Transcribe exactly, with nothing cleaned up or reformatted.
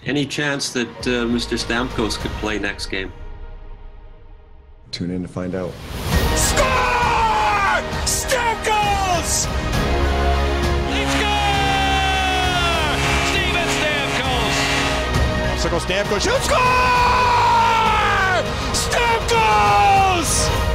Any chance that uh, Mister Stamkos could play next game? Tune in to find out. Score! Stamkos! They score! Steven Stamkos! Circle Stamkos, shoot, score! Stamkos!